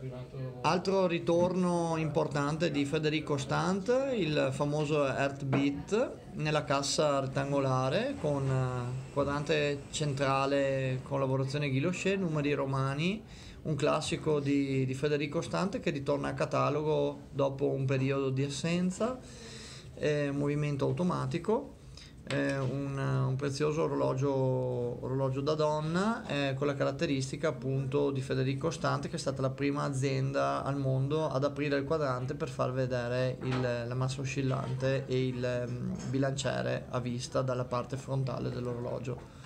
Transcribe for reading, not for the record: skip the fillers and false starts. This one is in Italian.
Altro ritorno importante di Federico Stant, il famoso Heartbeat nella cassa rettangolare con quadrante centrale con lavorazione guilloché, numeri romani, un classico di Federico Stant che ritorna a catalogo dopo un periodo di assenza, movimento automatico. Un prezioso orologio da donna, con la caratteristica appunto di Federico Stant, che è stata la prima azienda al mondo ad aprire il quadrante per far vedere la massa oscillante e il bilanciere a vista dalla parte frontale dell'orologio.